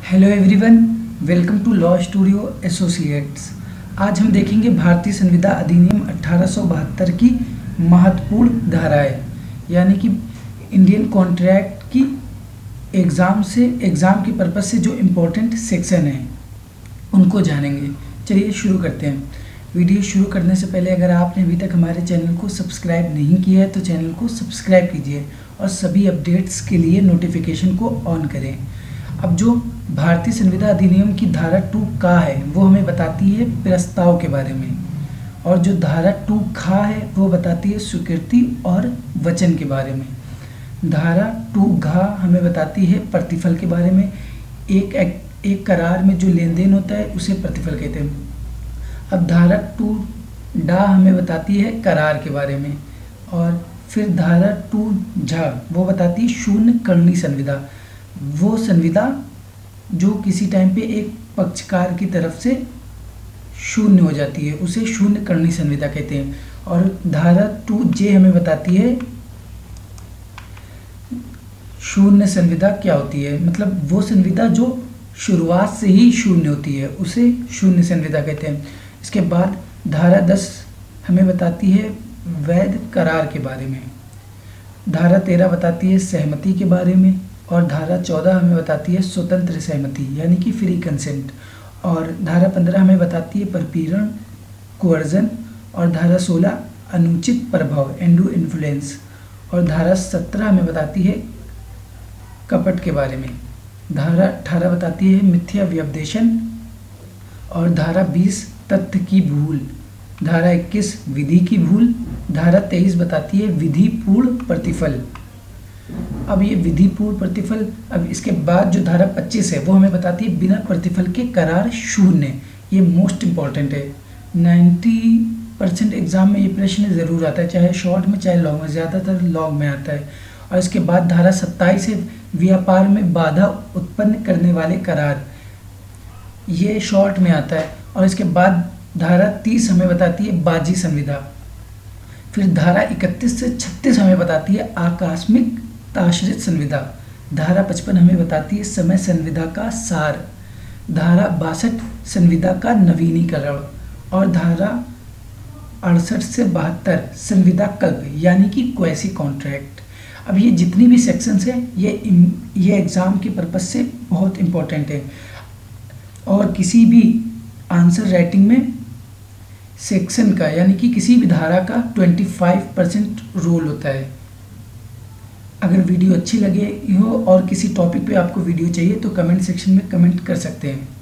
Hello everyone, welcome to law studio associates. आज हम देखेंगे भारतीय संविदा अधिनियम 1872 की महत्वपूर्ण धाराएं, यानी कि इंडियन कॉन्ट्रैक्ट की एग्ज़ाम के पर्पज़ से जो इम्पोर्टेंट सेक्शन हैं उनको जानेंगे। चलिए शुरू करते हैं। वीडियो शुरू करने से पहले अगर आपने अभी तक हमारे चैनल को सब्सक्राइब नहीं किया है तो चैनल को सब्सक्राइब कीजिए और सभी अपडेट्स के लिए नोटिफिकेशन को ऑन करें। अब जो भारतीय संविदा अधिनियम की धारा 2 का है वो हमें बताती है प्रस्ताव के बारे में, और जो धारा 2 खा है वो बताती है स्वीकृति और वचन के बारे में। धारा 2 घा हमें बताती है प्रतिफल के बारे में। एक करार में जो लेन देन होता है उसे प्रतिफल कहते हैं। अब धारा 2 डा हमें बताती है करार के बारे में, और फिर धारा 2 झा वो बताती है शून्य करणी संविदा। वो संविदा जो किसी टाइम पे एक पक्षकार की तरफ से शून्य हो जाती है उसे शून्य करणी संविदा कहते हैं। और धारा 2 जे हमें बताती है शून्य संविदा क्या होती है, मतलब वो संविदा जो शुरुआत से ही शून्य होती है उसे शून्य संविदा कहते हैं। इसके बाद धारा 10 हमें बताती है वैध करार के बारे में। धारा 13 बताती है सहमति के बारे में, और धारा 14 हमें बताती है स्वतंत्र सहमति यानी कि फ्री कंसेंट, और धारा 15 हमें बताती है परपीड़न कोअर्जन, और धारा 16 अनुचित प्रभाव एंडू इन्फ्लुएंस, और धारा 17 हमें बताती है कपट के बारे में। धारा 18 बताती है मिथ्या व्यपदेशन, और धारा 20 तथ्य की भूल, धारा 21 विधि की भूल, धारा 23 बताती है विधि पूर्ण प्रतिफल। अब ये विधि पूर्ण प्रतिफल, अब इसके बाद जो धारा 25 है वो हमें बताती है बिना प्रतिफल के करार शून्य। ये मोस्ट इम्पॉर्टेंट है, 90% एग्जाम में ये प्रश्न ज़रूर आता है, चाहे शॉर्ट में चाहे लॉन्ग में, ज़्यादातर लॉन्ग में आता है। और इसके बाद धारा 27 है व्यापार में बाधा उत्पन्न करने वाले करार, ये शॉर्ट में आता है। और इसके बाद धारा 30 हमें बताती है बाजी संविदा। फिर धारा 31 से 36 हमें बताती है आकस्मिक आश्रित संविदा। धारा 55 हमें बताती है समय संविदा का सार। धारा 62 संविदा का नवीनीकरण, और धारा 68 से 72 संविदा कल्प यानी कि क्वेसी कॉन्ट्रैक्ट। अब ये जितनी भी सेक्शंस हैं ये एग्ज़ाम के पर्पज़ से बहुत इम्पोर्टेंट है, और किसी भी आंसर राइटिंग में सेक्शन का यानी कि किसी भी धारा का 25% रोल होता है। अगर वीडियो अच्छी लगे हो और किसी टॉपिक पे आपको वीडियो चाहिए तो कमेंट सेक्शन में कमेंट कर सकते हैं।